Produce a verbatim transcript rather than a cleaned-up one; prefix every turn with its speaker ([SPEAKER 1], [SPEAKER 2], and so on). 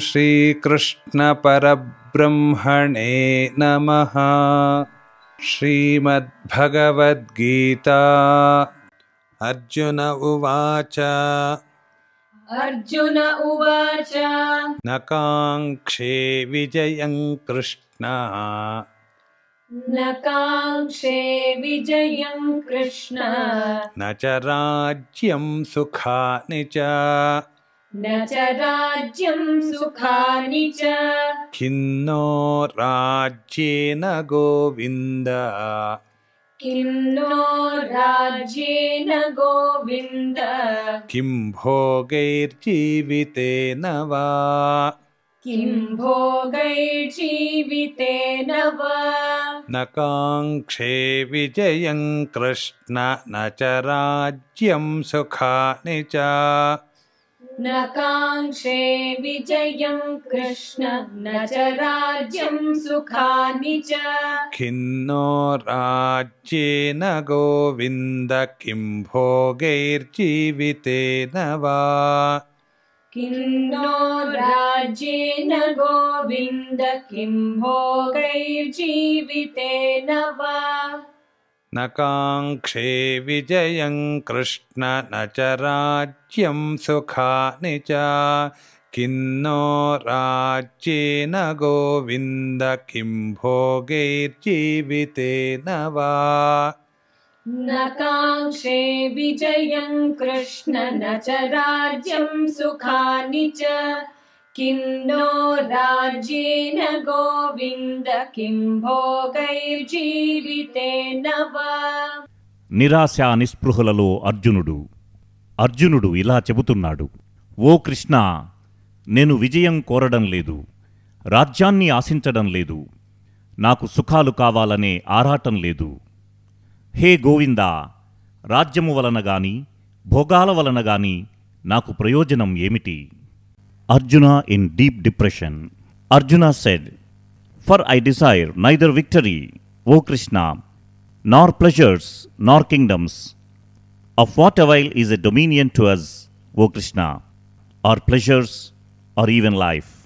[SPEAKER 1] श्रीकृष्ण परब्रह्मणे नमः। श्रीमद्भगवद्गीता। अर्जुन उवाच
[SPEAKER 2] अर्जुन उवाच
[SPEAKER 1] न काङ्क्षे विजयं कृष्ण
[SPEAKER 2] न काङ्क्षे विजयं कृष्ण
[SPEAKER 1] न च राज्यं सुखानि च
[SPEAKER 2] न च राज्यं सुखानि च
[SPEAKER 1] किन्नो राज्येन गोविन्द
[SPEAKER 2] किं नो राज्येन गोविन्द
[SPEAKER 1] किं भोगैर्जीवितेन वा
[SPEAKER 2] किं भोगैर्जीवितेन वा
[SPEAKER 1] न काङ्क्षे विजयं कृष्ण न च राज्यं सुखानि च
[SPEAKER 2] न काङ्क्षे विजयं कृष्ण न च राज्यं सुखानि च
[SPEAKER 1] किन्नो राज्येन गोविन्द किं भोगैर्जीवितेन वा
[SPEAKER 2] किं नो राज्येन गोविन्द किं भोगैर्जीवितेन वा
[SPEAKER 1] न काङ्क्षे विजयं कृष्ण न च राज्यं सुखानि च किन्नो राज्येन गोविन्द किं भोगैर्जीवितेन वा
[SPEAKER 2] न काङ्क्षे विजयं कृष्ण न च राज्यं सुखानि च किं नो राज्येन गोविन्द किं भोगैर्जीवितेन वा।
[SPEAKER 3] నిరాశ నిస్పృహలలో అర్జునుడు అర్జునుడు ఇలా చెబుతున్నాడు, ఓ కృష్ణ, నేను విజయం కోరడం లేదు, రాజ్యాన్ని ఆశించడం లేదు, నాకు సుఖాలు కావాలనే ఆరాటం లేదు. హే గోవిందా, రాజ్యము వలన గాని భోగాల వలన గాని నాకు ప్రయోజనం ఏమిటి? Arjuna in deep depression. Arjuna said, for I desire neither victory, O Krishna, nor pleasures, nor kingdoms. Of what avail is a dominion to us, O Krishna, or pleasures, or even life?